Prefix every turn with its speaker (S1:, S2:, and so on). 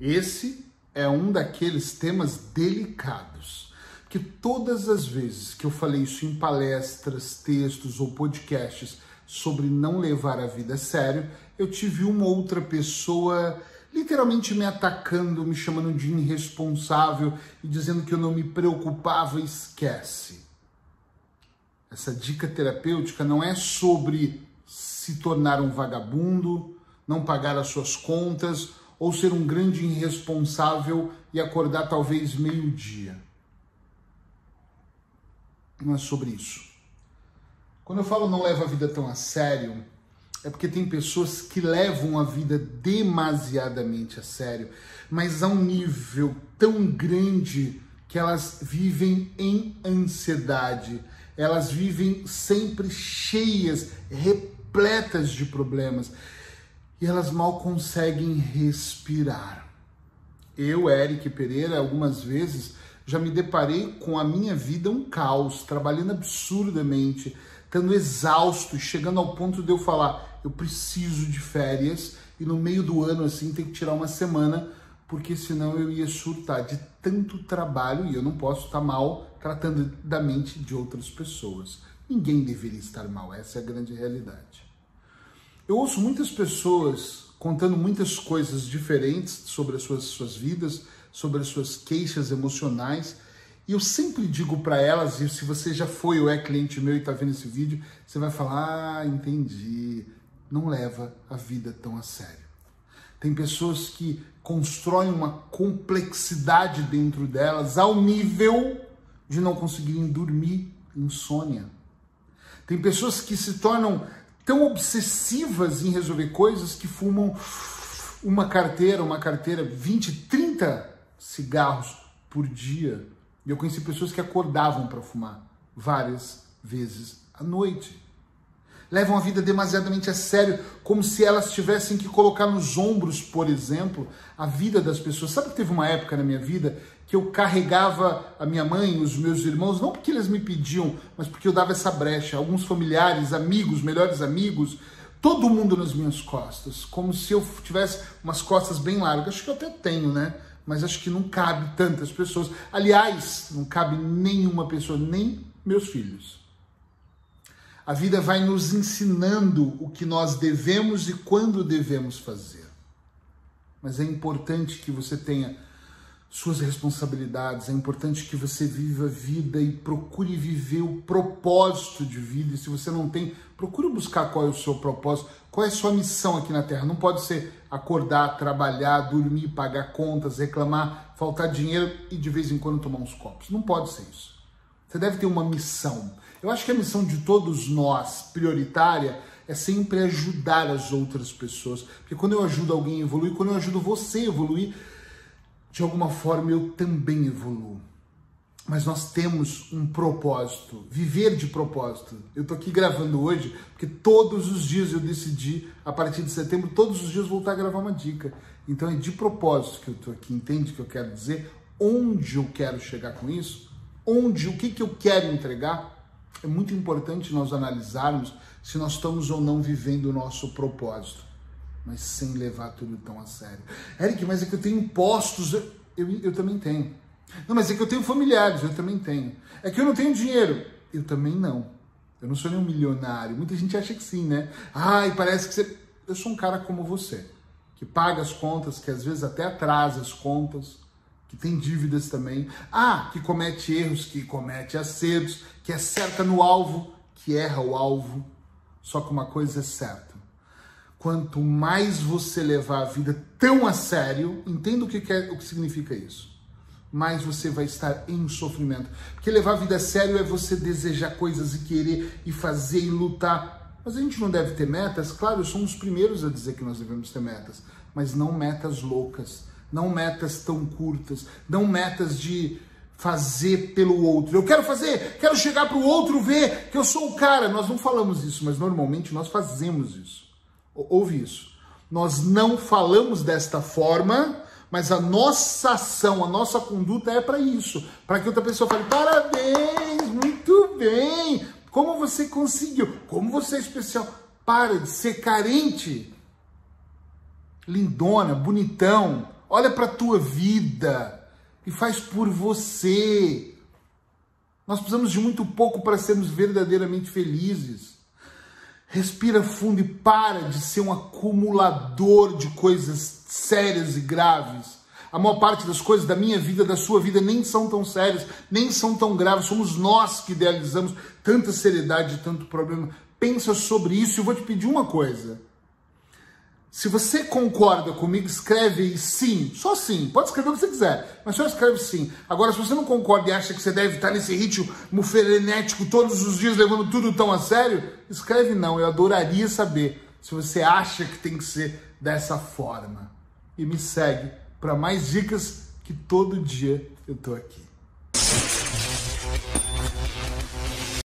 S1: Esse é um daqueles temas delicados, que todas as vezes que eu falei isso em palestras, textos ou podcasts sobre não levar a vida a sério, eu tive uma outra pessoa literalmente me atacando, me chamando de irresponsável e dizendo que eu não me preocupava. Esquece. Essa dica terapêutica não é sobre se tornar um vagabundo, não pagar as suas contas ou ser um grande irresponsável e acordar talvez meio-dia. Não é sobre isso. Quando eu falo não leva a vida tão a sério, é porque tem pessoas que levam a vida demasiadamente a sério, mas a um nível tão grande que elas vivem em ansiedade, elas vivem sempre cheias, repletas de problemas, e elas mal conseguem respirar. Eu, Eric Pereira, algumas vezes já me deparei com a minha vida um caos, trabalhando absurdamente, estando exausto, chegando ao ponto de eu falar, eu preciso de férias, e no meio do ano, assim, tem que tirar uma semana, porque senão eu ia surtar de tanto trabalho, e eu não posso estar mal tratando da mente de outras pessoas. Ninguém deveria estar mal, essa é a grande realidade. Eu ouço muitas pessoas contando muitas coisas diferentes sobre as suas vidas, sobre as suas queixas emocionais, e eu sempre digo para elas, e se você já foi ou é cliente meu e está vendo esse vídeo, você vai falar, ah, entendi, não leva a vida tão a sério. Tem pessoas que constroem uma complexidade dentro delas ao nível de não conseguirem dormir, insônia. Tem pessoas que se tornam tão obsessivas em resolver coisas que fumam uma carteira, 20, 30 cigarros por dia. E eu conheci pessoas que acordavam para fumar várias vezes à noite. Levam a vida demasiadamente a sério, como se elas tivessem que colocar nos ombros, por exemplo, a vida das pessoas. Sabe que teve uma época na minha vida que eu carregava a minha mãe, os meus irmãos, não porque eles me pediam, mas porque eu dava essa brecha. Alguns familiares, amigos, melhores amigos, todo mundo nas minhas costas, como se eu tivesse umas costas bem largas. Acho que eu até tenho, né? Mas acho que não cabe tantas pessoas. Aliás, não cabe nenhuma pessoa, nem meus filhos. A vida vai nos ensinando o que nós devemos e quando devemos fazer. Mas é importante que você tenha suas responsabilidades, é importante que você viva a vida e procure viver o propósito de vida. E se você não tem, procure buscar qual é o seu propósito, qual é a sua missão aqui na Terra. Não pode ser acordar, trabalhar, dormir, pagar contas, reclamar, faltar dinheiro e de vez em quando tomar uns copos. Não pode ser isso. Você deve ter uma missão. Eu acho que a missão de todos nós, prioritária, é sempre ajudar as outras pessoas. Porque quando eu ajudo alguém a evoluir, quando eu ajudo você a evoluir, de alguma forma eu também evoluo. Mas nós temos um propósito, viver de propósito. Eu tô aqui gravando hoje, porque todos os dias eu decidi, a partir de setembro, todos os dias voltar a gravar uma dica. Então é de propósito que eu tô aqui, entende o que eu quero dizer? Onde eu quero chegar com isso? O que eu quero entregar? É muito importante nós analisarmos se nós estamos ou não vivendo o nosso propósito, mas sem levar tudo tão a sério. Eric, mas é que eu tenho impostos, eu também tenho. Não, mas é que eu tenho familiares, eu também tenho. É que eu não tenho dinheiro, eu também não. Eu não sou nenhum milionário. Muita gente acha que sim, né? Ai, parece que você... Eu sou um cara como você, que paga as contas, que às vezes até atrasa as contas, que tem dívidas também, que comete erros, que comete acertos, que acerta no alvo, que erra o alvo. Só que uma coisa é certa, quanto mais você levar a vida tão a sério, entenda o que significa isso, mais você vai estar em sofrimento. Porque levar a vida a sério é você desejar coisas e querer e fazer e lutar. Mas a gente não deve ter metas? Claro, eu sou um dos primeiros a dizer que nós devemos ter metas, mas não metas loucas. Não metas tão curtas, não metas de fazer pelo outro. Eu quero fazer, quero chegar para o outro ver que eu sou o cara. Nós não falamos isso, mas normalmente nós fazemos isso. Ouve isso. Nós não falamos desta forma, mas a nossa ação, a nossa conduta é para isso. Para que outra pessoa fale, parabéns, muito bem, como você conseguiu, como você é especial. Para de ser carente, lindona, bonitão. Olha para a tua vida e faz por você. Nós precisamos de muito pouco para sermos verdadeiramente felizes. Respira fundo e para de ser um acumulador de coisas sérias e graves. A maior parte das coisas da minha vida, da sua vida, nem são tão sérias, nem são tão graves. Somos nós que idealizamos tanta seriedade e tanto problema. Pensa sobre isso e eu vou te pedir uma coisa. Se você concorda comigo, escreve aí sim, só sim. Pode escrever o que você quiser, mas só escreve sim. Agora, se você não concorda e acha que você deve estar nesse ritmo frenético todos os dias, levando tudo tão a sério, escreve não. Eu adoraria saber se você acha que tem que ser dessa forma. E me segue para mais dicas que todo dia eu tô aqui.